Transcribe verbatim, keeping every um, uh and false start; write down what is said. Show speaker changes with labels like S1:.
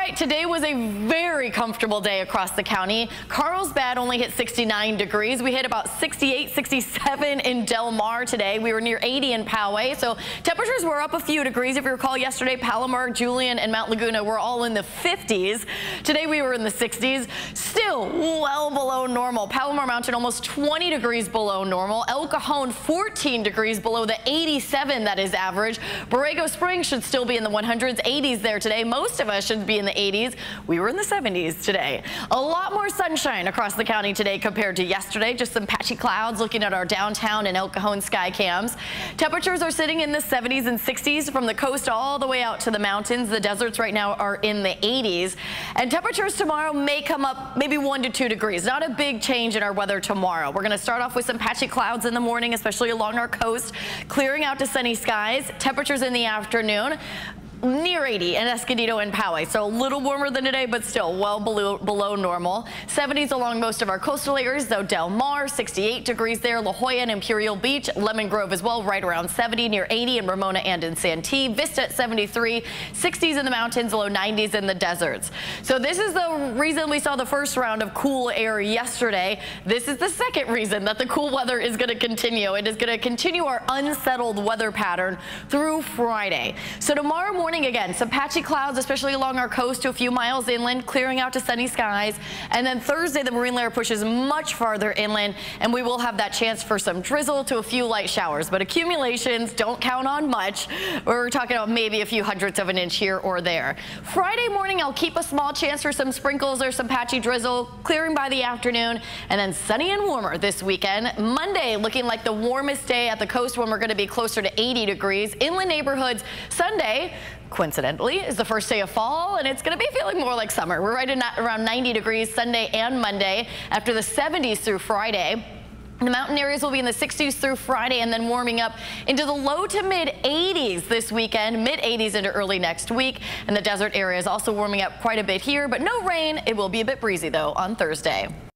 S1: right, today was a very comfortable day across the county. Carlsbad only hit sixty-nine degrees. We hit about sixty-eight, sixty-seven in Del Mar today. We were near eighty in Poway, so temperatures were up a few degrees. If you recall yesterday, Palomar, Julian, and Mount Laguna were all in the fifties. Today we were in the sixties, still well below normal. Palomar Mountain almost twenty degrees below normal. El Cajon fourteen degrees below the eighty-seven that is average. Borrego Springs should still be in the one hundreds, eighties there today. Most of us should be in the eighties. We were in the seventies today. A lot more sunshine across the county today compared to yesterday. Just some patchy clouds looking at our downtown and El Cajon sky cams. Temperatures are sitting in the seventies and sixties from the coast all the way out to the mountains. The deserts right now are in the eighties. And temperatures tomorrow may come up maybe one to two degrees. Not a big change in our weather tomorrow. We're going to start off with some patchy clouds in the morning, especially along our coast, clearing out to sunny skies. Temperatures in the afternoon near eighty in Escondido and Poway, so a little warmer than today, but still well below, below normal. seventies along most of our coastal areas, though. Del Mar, sixty-eight degrees there. La Jolla and Imperial Beach, Lemon Grove as well, right around seventy, near eighty in Ramona and in Santee. Vista at seventy-three, sixties in the mountains, low nineties in the deserts. So this is the reason we saw the first round of cool air yesterday. This is the second reason that the cool weather is going to continue. It is going to continue our unsettled weather pattern through Friday. So tomorrow morning, Morning again, some patchy clouds, especially along our coast to a few miles inland, clearing out to sunny skies. And then Thursday, the marine layer pushes much farther inland, and we will have that chance for some drizzle to a few light showers. But accumulations, don't count on much. We're talking about maybe a few hundredths of an inch here or there. Friday morning, I'll keep a small chance for some sprinkles or some patchy drizzle, clearing by the afternoon, and then sunny and warmer this weekend. Monday, looking like the warmest day at the coast when we're going to be closer to eighty degrees. Inland neighborhoods, Sunday, coincidentally, is the first day of fall, and it's going to be feeling more like summer. We're right in around ninety degrees Sunday and Monday after the seventies through Friday. The mountain areas will be in the sixties through Friday and then warming up into the low to mid eighties this weekend, mid eighties into early next week. And the desert area is also warming up quite a bit here, but no rain. It will be a bit breezy, though, on Thursday.